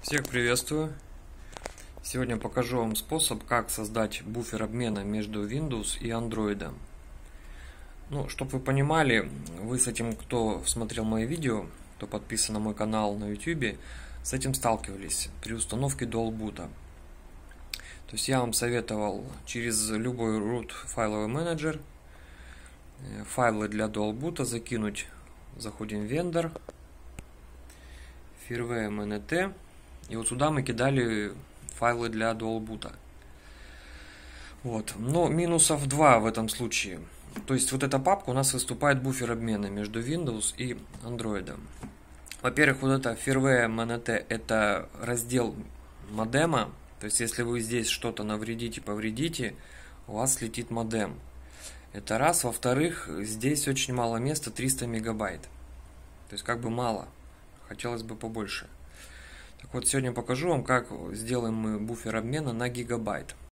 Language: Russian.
Всех приветствую! Сегодня покажу вам способ, как создать буфер обмена между Windows и Android. Чтобы вы понимали, вы с этим, кто смотрел мои видео, кто подписан на мой канал на YouTube, с этим сталкивались при установке Dual-Boot. То есть я вам советовал через любой root файловый менеджер файлы для Dual-Boot закинуть. Заходим в Vendor, Fireware MNT. И вот сюда мы кидали файлы для Dual-Boot. Но минусов 2 в этом случае. То есть вот эта папка у нас выступает буфер обмена между Windows и Android. Во-первых, вот это Fireware MNT это раздел модема. То есть если вы здесь что-то навредите, повредите, у вас слетит модем. Это раз. Во-вторых, здесь очень мало места, 300 мегабайт. То есть как бы мало. Хотелось бы побольше. Так вот, сегодня покажу вам, как сделаем мы буфер обмена на гигабайт.